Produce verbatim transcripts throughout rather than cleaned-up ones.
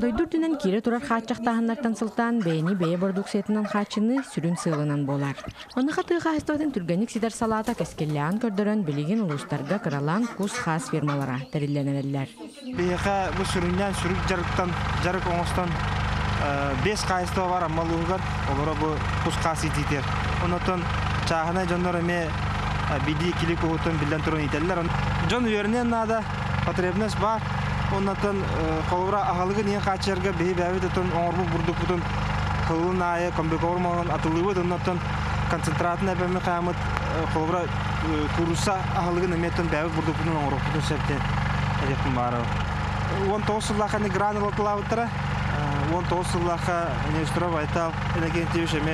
Дойдурдунан кире турар хачактаханнартан сылтан бэйни бэйэ продукциятынан хачыны сүрүн сылынан болар. Оны хаты хастатын түргенник сидер салата кескеллян көрдөрөн билигин улустарга кыралан кус хас фирмалара терилленелер. Бэйэха бу сүрүннен сүрүк жарыктан жарык оңостан бес кайыстоо бар амалуугар олора бу кус хас идитер. Онотон чахана жоннор эме биди килик уутун билден турун ителлер. Жон үйөрүнен нада потребность бар. Ondan kolbra ahalığı niye kaçırga behi behi de ton orbu burduk butun kılın ayı kombek ormanın atılığı da ondan koncentratın yapımı kıyamet kolbra kurusa ahalığı niye ton behi burduk butun orbu butun septe yapım var. On tosullaha ne granul klavatra, on tosullaha ne üstüne baytal, ne gençliği şeme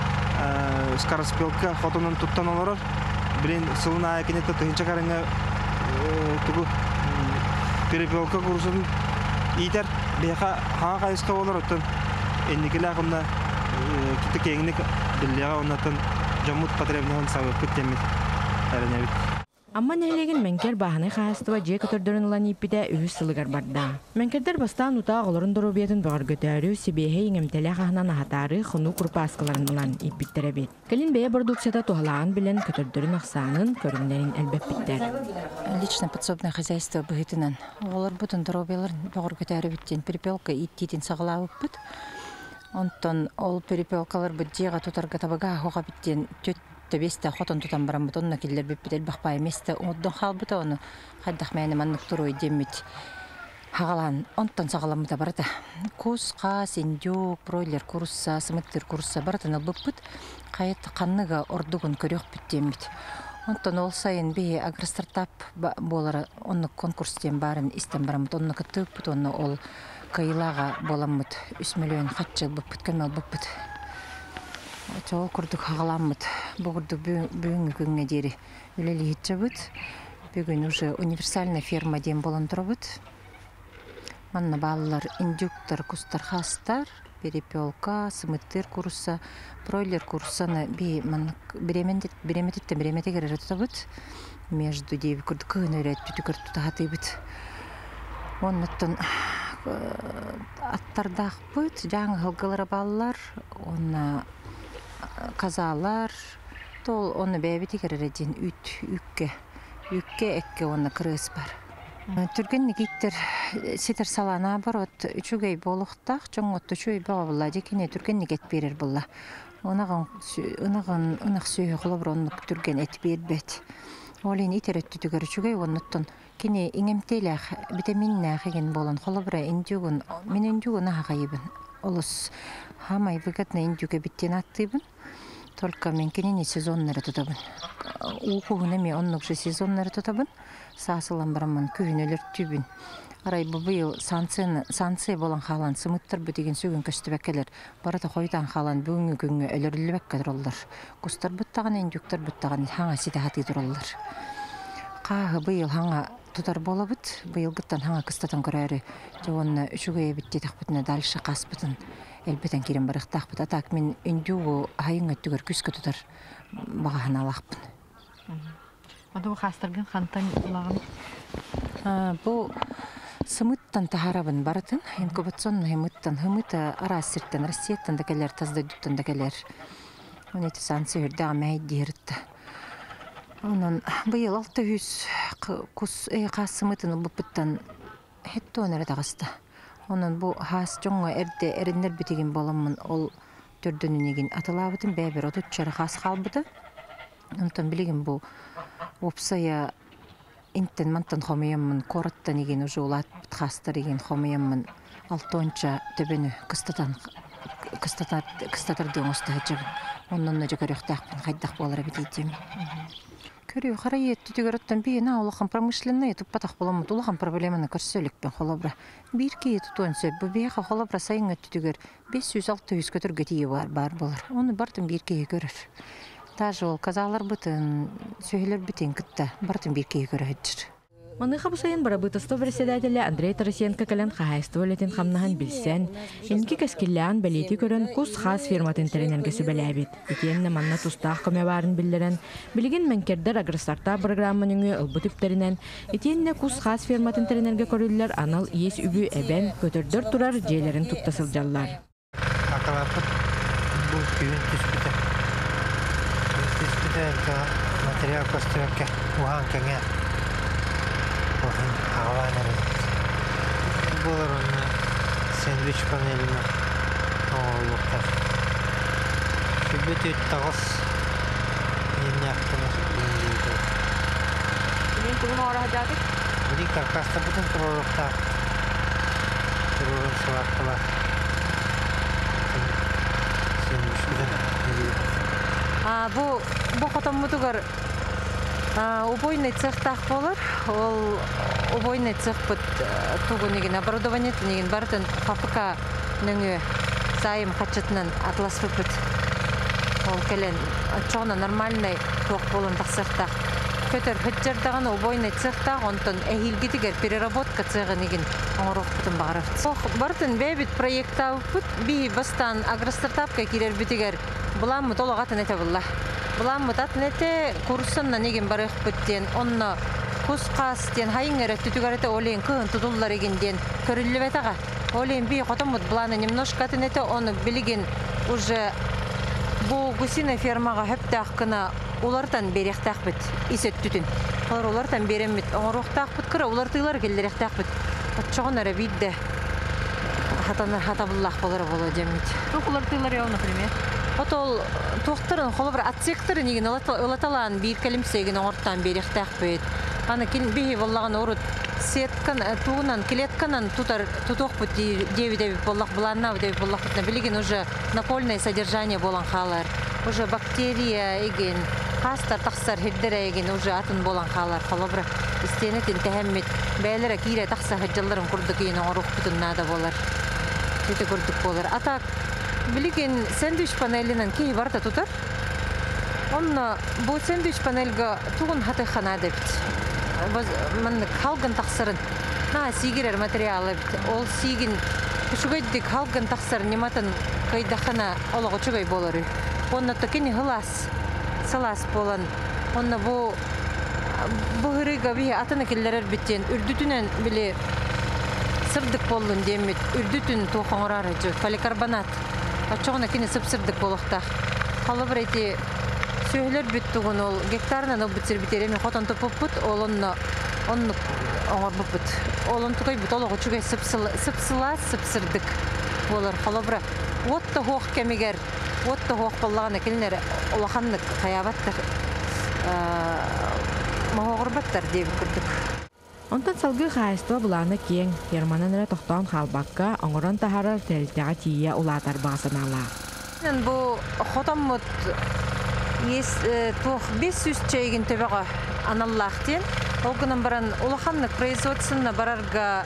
skaraspelka fotonun tuttan olur. Bilen sılın ayı kine tutunca çıkarınca tugu перепелка курсын итер беха ха кайска болор оттон энникеле акында ките кеңник биллега оннатын жамут потребнан сабып кетемит аренебит. Amma nehilegen menker bahane xaastava je kötörдөрөн улан иппите үһүс сылыгар барда. Менкердер бастан ута олорун доробиятын багар көтөрү сибеhe иңемтеле хахнан хатары хыну курпаскаларын улан иппиттере бит. Келин бее продукцияда тухалаган билен көтөрдөрүн аксанын көрүмдерин элбеппиттер. Лично подсобное хозяйство быгытынан олар бутун доробияларын багар көтөрү биттен перепелка иттитин сагалабып бит. Онтон ол перепелкалар быджыга тутарга табага хога биттен Табеста хотон тутан барам бутонна киллер биппител бахпай месте оддон халбыта оны хаддах мэне маннык туруй демит хагалан онтон сагаламыта барата кус кас индюк бройлер курса сымыттыр курса баратан албыппыт кайыт канныга ордугун көрөк биттемит онтон ол сайын бие агростартап болары онны конкурстен барын истен барам онны кыттыппыт онны ол кайылага боламыт үч миллион хатчыл быппыт кемел быппыт Çoğu kurduk hağalanmıd. Bu kurduk bugün gününe deri üleli hitçabıd. Bugün уже универсальная ферма дем боландырабыд. Манна балалар индюктар, кустар, хастар, перепелка, сымыттыр курса, бройлер курсаны би биремендет, биремететтен биремете керер тұтабыд. Между деби курдuk кыын өрет, түтікір тұтағатыбыд. Оннаттан аттардақ бұд, жаңы ғылғылары балалар, онна казалар тол оны бәбити керерден үт үкке үкке экке оны кырыс бар. Түрген никиттер ситер салана бар от үчүгей болохтак жоңот үчүгей бабалла жекене түрген никет берер булла. Онаган онаган онак сүйө колобронук түрген эт бербет. Олин итерет түгөр үчүгей онуттан кине иңемтелах витаминнах ген болон колобра индюгун мен индюгун агайбын. Олус хамай выгодно индюге биттен аттыбын. Только мен кинени сезоннары тутабын. Укугунами оннук же сезоннары тутабын. Сасылан бараман күйүнөлөр түбүн. Арай бу быйыл санцен санце болан халан сымыттар бу деген сөгүн көстүбеккелер. Барата койдан халан бүгүнгү күнгө өлөрүлбекке тураллар. Кустар буттаган индюктар буттаган хаңа сите хаты тураллар. Кагы быйыл хаңа тутар болобут. Быйыл гыттан хаңа кыстатан көрөрү. Жонна үчүгө битти тахбытына дальше каспытын. Элбетен кирен барыктак бут. Атак мен үндүгү хайын өттүгөр күскө тутар багахан алакпын. Ада бу хастырган хантан улагын. А бу сымыттан тахарабын барытын. Инкубационный хымыттан хымыта арасырттан Россияттан да келер, Таздадуттан да келер. Унети сансы үрдө амай диритти. Онон быйыл алты жүз кус кас сымытын бупуттан хеттонер тагыста. Onun bu has jonga erde erinler bitigen bolamın ol tördönünegen atılabıtın bäber otutçara has kalbıdı. Ondan biligin bu opsaya inten mantan xomyamın korattan igen уже ulat hastar igen xomyamın altonça töbünü kыстatan kıstatar kıstatırdı osta hacab. Ondan da görüktaqpın qaydak bolara biteceğim. Көрүү харайет түтүгөрөттөн би на улахан промышленный туппатак болом улахан проблеманы көрсөлүкпен холобра бир кии тутонсө бу бияка холобра сайын түтүгөр беш жүз алты жүз көтөргө тии бар бар болор оны бартын бир кии көрөр даже ол казалар бытын сөйлөр битен кытта бартын бир кии көрөжүр Маныха бу сайын барабытысты председателе Андрей Тарасенко кален хахайстыва летин хамнахан билсен. Инки каскилляан балети көрөн кус хас фирматын теренерге сүбеләбит. Итенне манна тустах көмө барын биллерен. Билигин менкердер агростарта программаның ылбы типтеринен. Итенне кус хас фирматын теренерге көрүлләр анал иес үбү эбен көтөрдөр турар жээлерин туттасылжаллар. Акалапыт бу күн түспүтө. Түспүтө материал костюмке ухан кеңе. Ухан аванер. Буларын сэндвич панелине оолуктар. Сүбүтү тагыс иннактыр. Мен тугун ора хажадык. Били каркаста бүтүн турулуктар. Турулун сылаттылар. А бу бу хотоммутугар убойный цехтах болар. Ол убойный цех бут тугунеген оборудование тенеген бартын ФАПК нөңө сайым хачытынан атлас бут. Ол келен чона нормальный ток болон тахсыртах. Көтөр хыджардаган убойный цехтах онтон эхилгитигер переработка цехынеген оңорохтун багырыфт. Ох бартын бебит проекта бут би бастан агростартапка кирер битигер булам тологатын эте булла. Булам мутат нете курсынна неген барых бүттен онно кускас тен хайыңгere түтүгәрете олен кын тутуллар егенден көрүлүбетага. Олен би котомут буланы немножко тенете оны билген уже бу гусина фермага хептах кына улардан берехтах бит исет түтүн. Олар улардан беремит оңорохтах бит кыра улар тыйлар келдерехтах бит. Чогон ара бидде хатана хатабуллах болар боло демит. Улар тыйлар я, например. Отол тоқтырын холбыр атсектыры неген улаталан бир калимсеген оңорттан берехтах бит. Аны кин бихи воллаган орут сеткан туунан клетканан тутар туток бит девиде боллак буланна деп боллак бит билген уже напольное содержание болан халар. Уже бактерия еген хастар тахсар хиддере еген уже атын болан халар холбыр истенетин тәһәммит бәйләре кире тахса хаҗларын курдык ен орук бутуннада болар. Тете курдык болар. Ата билген сэндвич панелинен кей барда тутар. Онна бу сэндвич панельга тугун хаты хана деп. Мен халган тахсарын на сигирер материалы ол сигин шугайдик халган тахсар нематын кайдахана олого чугай болары. Онна такини хлас салас болан. Онна бу бу хырыга би атына келлерер биттен үрдүтүнөн биле сырдык болдун демит үрдүтүн тохоңорары жо поликарбонат ачогона кини сыпсырдык болохтах халыбыр эти сөйлөр бүттүгүн ол гектарынан ол битсер битереми хотон топуппут олонно онну оңор буппут олон тугай бут олого чугай сыпсыла сыпсыла сыпсырдык болор халыбыр отто хох кемигер отто хох боллаган келнер улаханнык хаябаттар мохорбаттар деп күрдүк. Онтан салгы хайстыва буланы кең ферманын эре тохтон халбакка оңорон тахарар телтега тия улатар багасынала. Мен бу хотоммут ес тох бес жүз чейгин төбөгө аналлахтен олгунан баран улаханнык производствосына барарга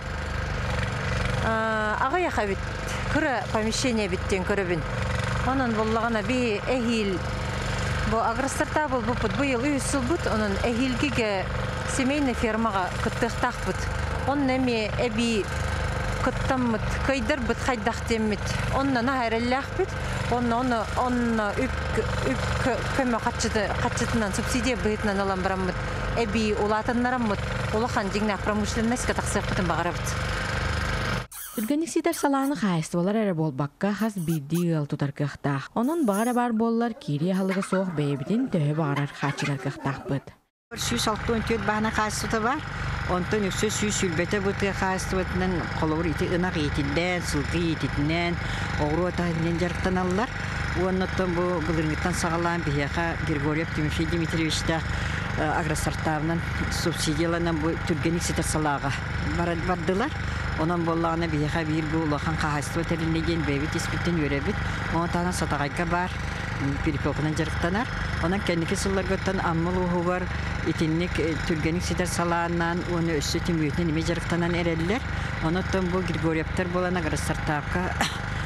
ага яхабит кыра помещение биттен көрөбүн. Онун боллагана би эхил бу агростарта бул бупут быйыл үч жыл бут онун эхилгиге семейный фермага кыттыктак бут. Он неме эби кыттаммыт кайдар бут хайдах теммит. Онна нахараллах бит. Онна онна онна үп үп көмө катчыды катчытынан субсидия бытынан алам бараммыт. Эби улатыннараммыт. Улахан жигна промышленностька таксыктын багарабыт. Түргенексидер саланы хайстывалар әрі болбаққа хас бидді ғыл тұтар кықтақ. Onun бағара бар боллар кири халығы соқ бәйбіден төхі бағарар қачығар кықтақ бұд. Сүйіс алтын төт бағына қайсыты бар. Онтан өксі сүйіс үлбеті бұты қайсытыветінен қолауыр еті ұнақ етінден, сылғы етінден, оғыру отағынан жарықтан алылар. Оннаттан бұл бұлырыңыттан сағалан бияқа Григорьев Тимофей Дмитриевичті агростартарынан субсидияланан бұл түргенексидер салаға бардылар. Ondan bollağına bir yaka bir bu ulağın kahastı ötelindegen beyvit ispitten yörebit. Onun tane satağayka var. Bir kokunan jarıktanar. Ondan kendiki sıllar götten ammal uğu var. İtinlik türgenik sider salağından onu üstü tümüyütüne nime jarıktanan ereliler. Ondan bu Grigoryevler bolan agrostartapka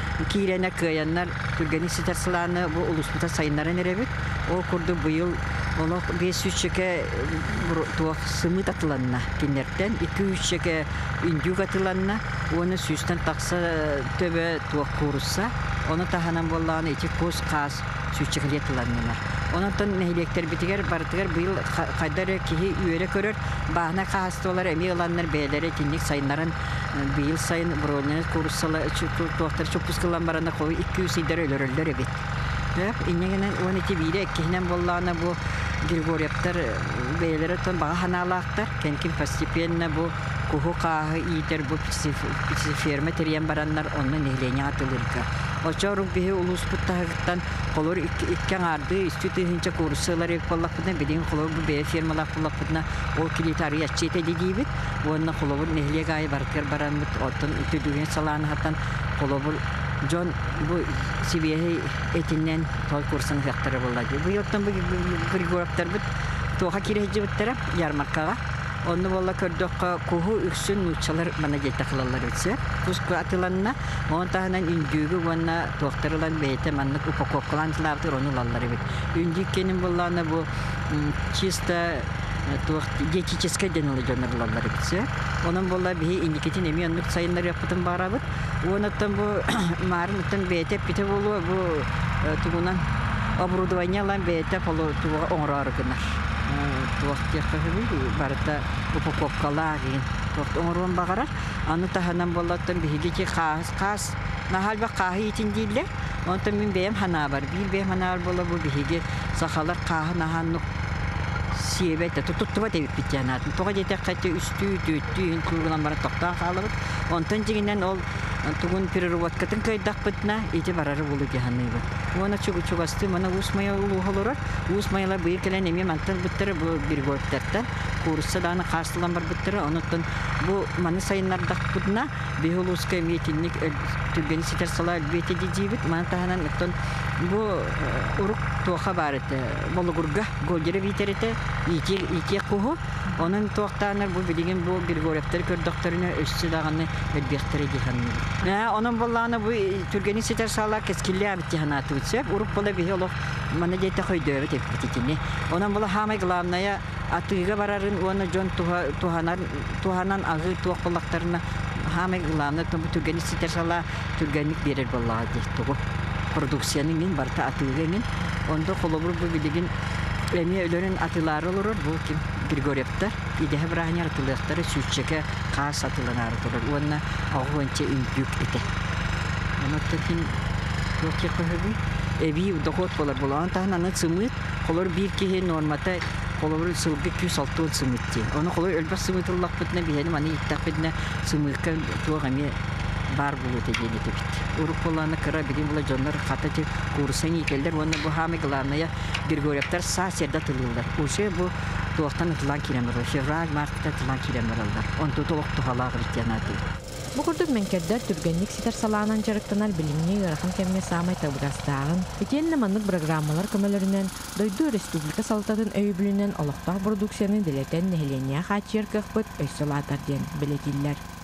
kirene kıyanlar türgenik sider salağını bu ulusmuta sayınların erebit. O kurdu bu yıl Олох бес үч чеке туох сымыт атыланна кинерден, iki üç чеке үндүк атыланна, оны сүстен такса төбө туох курусса, оны таханан болланы ити кос кас сүчекеле атыланнар. Онотон нехилектер битигер бартыгер быйыл кайдары кихи үйөрө көрөр, баана кастолар эми аланнар бээлери тинник сайыннарын быйыл сайын броонен куруссала туохтар чопускалан барана кой iki yüz идер өлөрөлдөр эбит. Деп иннегенен он iki бире кихинен болланы бу Григорьевтар бээлери тон бага ханалаактар, кенкин постепенно бу куху кахы идер бу ферма терен бараннар онны нехлене атылырга. Очорук бихи улус буттагыттан колор иккен арды иститүхинче курсылар эк боллакпытна бидин колор бу бээ фермалак боллакпытна ол килитари ячете дидибит. Онна колор нехлеге ай бартыр баранбыт оттон үтүдүген саланы хаттан колор John bu Sibiyeh etinden tol kursun fiyatları bolladı. Bu yurttan bu Grigoraptar bit toha kirehci bittere yarmarkaga. Onu bolla kördük kuhu üksün uçalar bana geldi kılallar ütse. Kusku atılanna montahanan ündüğü bana tohtarılan beyte manlık upakoklantılardır onu lalları bit. Ündükkenin bollana bu çista geçiçeske denili canlıları bitse. Onun bolla bir indiketin emiyanlık sayınlar yapıtın barabıt. Ondan bu marmutun beyte bite bolu bu tuğunan оборудование lan beyte polo tuğa onrar gınar. Tuğa kıyafeti barda upakokkalar yin. Tuğa onran bağırar. Anı tahanan bollattan bir higeci kas kas. Nahal bak kahı için değiller. Ondan min beyem hana var. Bir beyem hana bolla bu bir hige sakalar kahı nahanlık siyebette tuttuva devip bityanatın. Tuğa yetek kaçta üstü düttü tuğunan bana toktan kalıbıt. Ondan ciginden ol tuğun piriruvatkatın kaydak bitna iti bararı bulu gihanıydı. Ona çok çok astı bana usmaya ulu olur. Usmayalar bu yekelen emi mantan bittire bu bir golfterden. Kursa dağına karşılan var bittire. Ondan bu manı sayınlar dak bitna bir huluska emiyetinlik tübeni siter sala elbette dicibit. Mantahanan ondan bu uruk tuğa barıtı. Bolu gurga golcere biterete iki iki kuhu. Onun tuğtanlar bu bilgin bu bir golfter kör doktoruna ölçü dağını elbette gihanıydı. Ya onun bollana bu Türkiye'nin siter sala keskilli abitti hanatı uçsep urup bola bir yolu mana jete koy dövet ettikini. Onun bola hamay glamnaya atıga bararın ona jon tuha tuhanan tuhanan ağı tuğ bollaklarına hamay glamna bu Türkiye'nin siter sala Türkiye'nin birer bolladı tuğ produksiyonun barta atıgının onda kolobur bu bilgin emi ölörün atıları olur bu kim Grigorev'ta idehe brahanyar atılakları sütçeke kas atılanar olur. Ona ağınca ündük ete. Ona takin yok yapıhıbı. Evi dokot bolar bolan tahanan sımıt kolor bir kihe normalde kolor sılgı küs altı sımıttı. Ona kolor ölbas sımıtılak bitne biheni mani ittak bitne sımıtka tuğami bar bulu teceli tebit. Uruk bolana kıra bilim bula jonlar katacı kursan ikelder. Ona bu hamiglarnaya Grigorev'tar sağ serda tılırlar. O şey bu tuğtan atılan kiremer. Fevral martta atılan kiremerler. Onu tuğuk tuğalar grityanatı. Bu kurduk menkerder Türgenlik siter salanan jarıktanar bilimini yarıqın kemme samay tabıgastağın. Etiyenle manlık programmalar kömelerinden doydu Respublika Saltatın öybülünden olaqtaq produksiyonu dileten neheleniya xaçyer kıqbıt öysolatar den biletiller.